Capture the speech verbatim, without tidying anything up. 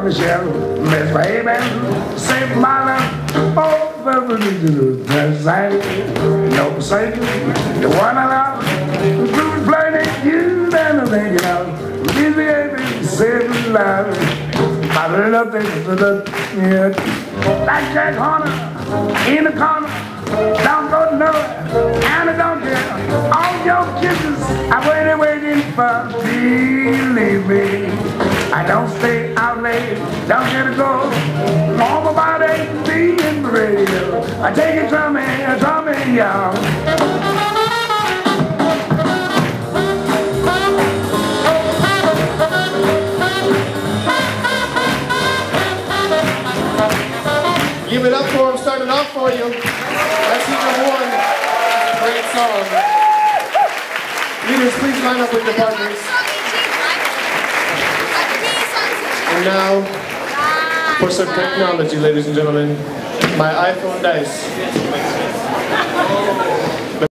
Michelle, Miss Baby, save my life. Oh, baby, that's right. No Satan, the one I love. Who's playing you, then I'm thinking of. Please be able to save my life. My little thing, yeah. Like Jack Horner, in the corner. Don't go nowhere, and I don't care. All your kisses, I waited, waiting for. Believe me, I don't stay out late, don't get to go. All about eight be in the radio. I take it from me, from me, y'all. Give it up for him, starting off for you. That's number one. Great song. Leaders, please line up with your partners. And now, for some technology, ladies and gentlemen, my iPhone Dice.